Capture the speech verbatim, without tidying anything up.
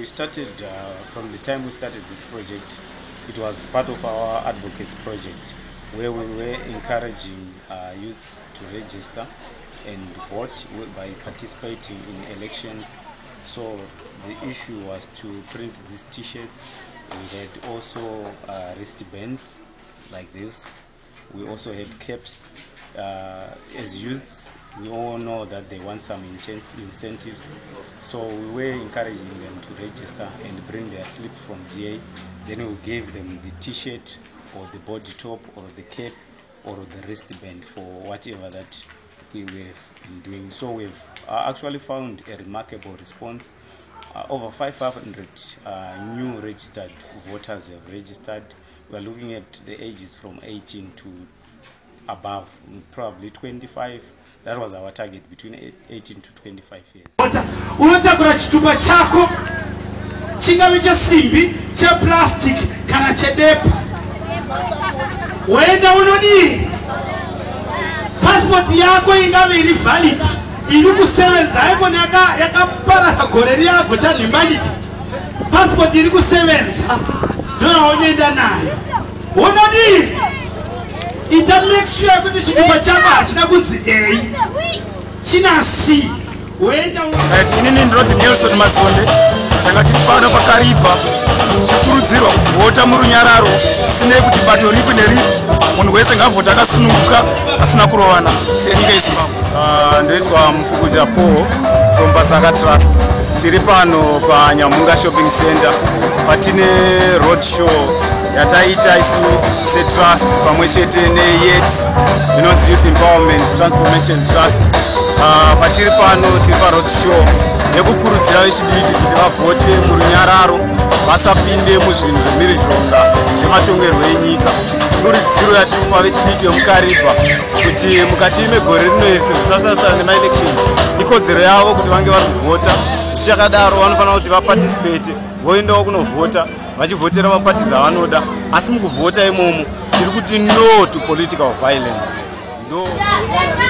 we started, uh, from the time we started this project, it was part of our advocacy project where we were encouraging uh, youths to register and vote by participating in elections. So the issue was to print these t-shirts. We had also uh, wristbands like this. We also had caps. Uh, as youths, we all know that they want some incentives. So we were encouraging them to register and bring their slip from D A. Then we gave them the t-shirt or the body top or the cap or the wristband for whatever that we were been doing. So we've uh, actually found a remarkable response. Uh, over five hundred uh, new registered voters have registered. We are looking at the ages from eighteen to above, probably twenty-five. That was our target, between eighteen to twenty-five years. Unatakura chitupa chako chingave cha simbi cha plastic kana chedepa wenda unodi passport yako ingave iri valid iri kusevenza yako yaka yakapara gore yako cha valid passport iri kusevenza ndio unaenda nayo unodi ita make sure kuti chitupa chako achina kunzi A china C wenda right inini ndroti Nelson Masonde takati pano pakaripa chikurudzirwa kuvota murunyararo sine kuti bato ripi neripi munhu wese ngavota akasununguka asina kurovana senyika yeZimbabwe. Ah, ndoitwa Mukukuja Paul from Basaka Trust. Tiri pano paNyamunga Shopping Center patine road show yataita isu setrust pamwe chete neYET inonzi Youth Empowerment Transformation Trust. Uh, patiri pano tiri road show yekukurudzira vechidiki kuti vavote murunyararo vasapinde muzvinhu zvemhirizhonga zvematongerwo enyika. Kurudziro yatikupa vechidiki vemukaripa kuti mukati megore rino ese kutasasana nemaelection ikodzero yavo kuti vange vari kuvhota. Zvichakadaro vanofanira kuti vaparticipate voendawo kunovhota vachivhotera maparties avanoda, asi mukuvhota imomo tiri kuti no to political violence. No.